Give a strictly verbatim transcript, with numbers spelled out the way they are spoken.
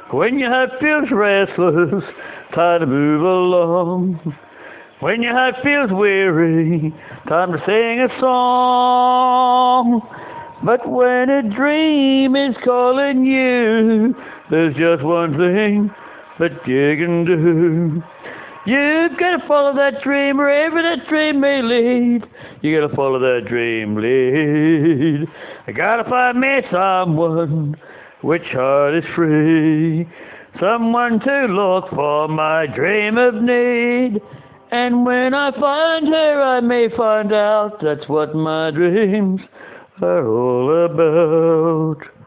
When your heart feels restless, time to move along. When your heart feels weary, time to sing a song. But when a dream is calling you, there's just one thing that you can do. You gotta follow that dream wherever that dream may lead. You gotta follow that dream lead. I gotta find me someone which heart is free. Someone to look for my dream of need. And when I find her, I may find out that's what my dreams are all about.